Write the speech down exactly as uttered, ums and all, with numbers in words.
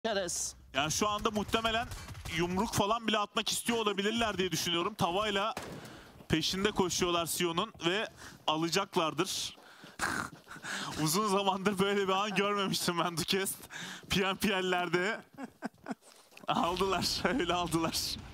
Keres. Yani şu anda muhtemelen yumruk falan bile atmak istiyor olabilirler diye düşünüyorum. Tavayla peşinde koşuyorlar Sion'un ve alacaklardır. Uzun zamandır böyle bir an görmemiştim ben Duquest. P M P L'lerde aldılar, öyle aldılar.